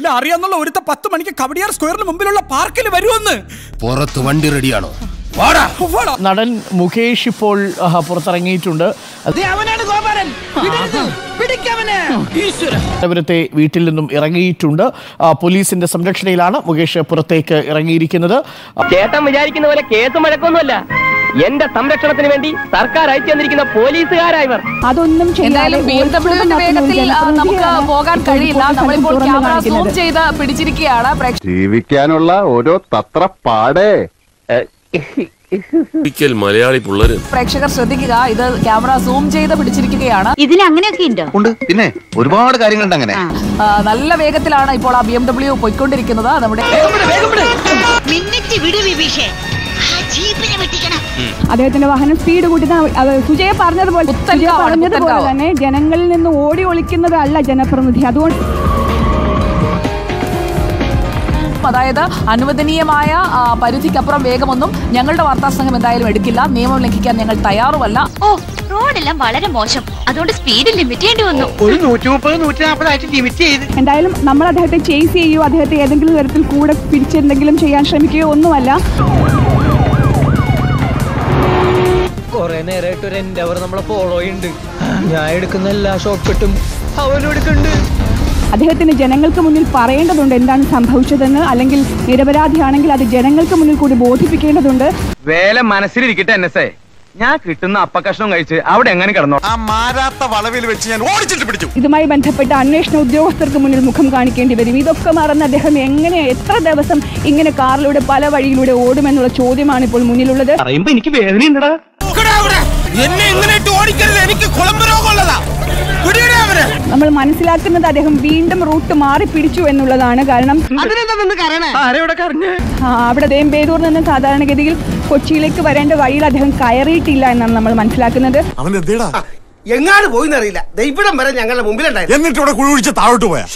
എല്ലാം അറിയാന്നുള്ള ഒരുത്ത 10 മണിക്ക് കവടിയാർ സ്ക്വയറിന് മുമ്പിലുള്ള പാർക്കിൽ വരുമെന്ന്. പുറത്ത് വണ്ടി റെഡിയാണോ? നടൻ മുകേഷ് ഇപ്പോൾ പുറത്തിറങ്ങിയിട്ടുണ്ട്. തിരുവനന്തപുരത്തെ വീട്ടിൽ നിന്നും ഇറങ്ങിയിട്ടുണ്ട്. പോലീസിന്റെ സംരക്ഷണയിലാണ് മുകേഷ് പുറത്തേക്ക് ഇറങ്ങിയിരിക്കുന്നത്. ചേട്ടൻ വിചാരിക്കുന്ന പോലെ കേസ് മഴക്കൊന്നുമല്ല. എന്റെ സംരക്ഷണത്തിന് വേണ്ടി സർക്കാർ അയച്ചു തന്നിരിക്കുന്ന പോലീസുകാരായവർ. അതൊന്നും വേഗത്തിൽ നമുക്ക് പോകാൻ കഴിയില്ല. നമ്മളിപ്പോൾ ക്യാമറ സൂം ചെയ്ത് പിടിച്ചിരിക്കുകയാണ്. ജീവിക്കാനുള്ള ഓരോ തത്രപ്പാടേ മലയാളി പിള്ളേര്. പ്രേക്ഷകർ ശ്രദ്ധിക്കുക, ഇത് ക്യാമറ സൂം ചെയ്ത് പിടിച്ചിരിക്കുകയാണ്. ഇതിൽ അങ്ങനെയൊക്കെ ഉണ്ട്. പിന്നെ ഒരുപാട് കാര്യങ്ങളുണ്ട്. അങ്ങനെ നല്ല വേഗത്തിലാണ് ഇപ്പോൾ ആ BMW പോയിക്കൊണ്ടിരിക്കുന്നത്. നമ്മുടെ അദ്ദേഹത്തിന്റെ വാഹനം സ്പീഡ് കൂട്ടി സുജയ പറഞ്ഞതുപോലെ തന്നെ ജനങ്ങളിൽ നിന്ന് ഓടി ഒളിക്കുന്നതല്ല ജനപ്രതിനിധി. അതുകൊണ്ട് അതായത് അനുവദനീയമായ പരിധിക്കപ്പുറം വേഗമൊന്നും ഞങ്ങളുടെ വാർത്താ സംഘം എന്തായാലും എടുക്കില്ല. നിയമം ലംഘിക്കാൻ ഞങ്ങൾ തയ്യാറുമല്ല. റോഡെല്ലാം വളരെ മോശം, അതുകൊണ്ട് സ്പീഡ് ലിമിറ്റ് ചെയ്യേണ്ടി വന്നു. ഒരു 130-140 ആയിട്ട് ലിമിറ്റ് ചെയ്ത് എന്തായാലും നമ്മൾ അദ്ദേഹത്തെ ചേസ് ചെയ്യുകയോ അദ്ദേഹത്തെ ഏതെങ്കിലും തരത്തിൽ കൂടെ പിടിച്ചെന്തെങ്കിലും ചെയ്യാൻ ശ്രമിക്കുകയോ ഒന്നുമല്ല. കൊറേ നേരമായിട്ട് ഒരു എൻഡവർ നമ്മളെ ഫോളോ ചെയ്യുന്നുണ്ട്. ഞാൻ എടുക്കുന്ന എല്ലാ ഷോട്ട് കട്ടും അവനും എടുക്കുന്നുണ്ട്. അദ്ദേഹത്തിന് ജനങ്ങൾക്ക് മുന്നിൽ പറയേണ്ടതുണ്ട് എന്താണ് സംഭവിച്ചതെന്ന്. അല്ലെങ്കിൽ നിരപരാധിയാണെങ്കിൽ അത് ജനങ്ങൾക്ക് മുന്നിൽ കൂടി ബോധിപ്പിക്കേണ്ടതുണ്ട്. വേല മനസ്സിലിരിക്കട്ടെ NSA. ഞാൻ കിട്ടുന്ന അപ്പക്കഷ്ണം കഴിച്ച് അവിടെ എങ്ങനെ കിടന്നോ. ആ മാരാത്ത വളവിൽ വെച്ച് ഞാൻ ഓടിച്ചിട്ട് പിടിച്ചു. ഇതുമായി ബന്ധപ്പെട്ട അന്വേഷണ ഉദ്യോഗസ്ഥർക്ക് മുന്നിൽ മുഖം കാണിക്കേണ്ടി വരും. ഇതൊക്കെ മറന്ന് അദ്ദേഹം എങ്ങനെ എത്ര ദിവസം ഇങ്ങനെ കാറിലൂടെ പല വഴിയിലൂടെ ഓടുമെന്നുള്ള ചോദ്യമാണ് ഇപ്പോൾ മുന്നിലുള്ളത്. പറയുമ്പോ എനിക്ക് വേദനയുണ്ടടാ. എന്നെ എങ്ങനെ ഓടിക്കരുത്, എനിക്ക് കുളമ്പ് രോഗമുള്ളതാ. നമ്മൾ മനസ്സിലാക്കുന്നത് അദ്ദേഹം വീണ്ടും റൂട്ട് മാറി പിടിച്ചു എന്നുള്ളതാണ്. കാരണം അവിടെ ബേദൂർ നിന്ന് സാധാരണഗതിയിൽ കൊച്ചിയിലേക്ക് വരേണ്ട വഴിയിൽ അദ്ദേഹം കയറിയിട്ടില്ല എന്നാണ് നമ്മൾ മനസ്സിലാക്കുന്നത്. എങ്ങാട് പോയിന്നറിയില്ല, ഇവിടം വരെ ഞങ്ങളുടെ മുമ്പിലുണ്ടായിരുന്നു. എന്നിട്ട് ഇവിടെ കുഴിച്ച് താഴോട്ട് പോയാ.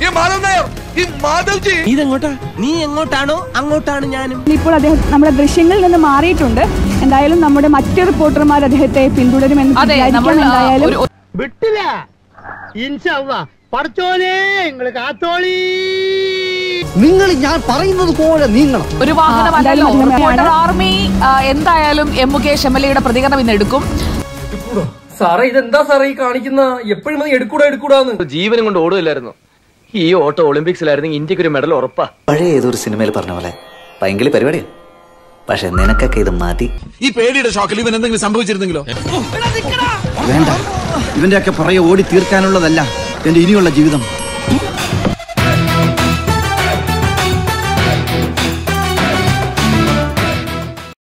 നീ എങ്ങോട്ടാണോ അങ്ങോട്ടാണ് ഞാനും. ഇപ്പോൾ അദ്ദേഹം നമ്മുടെ ദൃശ്യങ്ങളിൽ നിന്ന് മാറിയിട്ടുണ്ട്. എന്തായാലും നമ്മുടെ മറ്റ് റിപ്പോർട്ടർമാർ അദ്ദേഹത്തെ പിന്തുടരുമെന്ന് എന്തായാലും വിട്ടില്ല. നിങ്ങൾ ഞാൻ പറയുന്നത് പോലെ നീങ്ങണം. ഒരു വാഹനമല്ലല്ലോ. ആർമി എന്തായാലും മുകേഷ് MLA പ്രതികരണം ഇന്ന് എടുക്കും. സാറേ ഇതെന്താ സാറേ ഈ കാണിക്കുന്ന? എപ്പോഴും എടുക്കൂടാന്ന് ജീവനും കൊണ്ട് ഓടുകയില്ലായിരുന്നു. ഈ ഓട്ടോ ഒളിമ്പിക്സിലായിരുന്നെങ്കിൽ ഇന്ത്യക്ക് ഒരു മെഡൽ ഉറപ്പാ. പഴയ ഏതൊരു സിനിമയിൽ പറഞ്ഞ പോലെ ഭയങ്കര പരിപാടിയാ. പക്ഷെ നിനക്കൊക്കെ ഇത് മതി. ഈ പേടിയുടെ ഷോക്കിൽ ഇവൻ എന്തെങ്കിലും സംഭവിച്ചിരുന്നെങ്കിലോ? വേണ്ട, ഇവന്റെ ഒക്കെ പുറകെ ഓടി തീർക്കാനുള്ളതല്ല എന്റെ ഇനിയുള്ള ജീവിതം.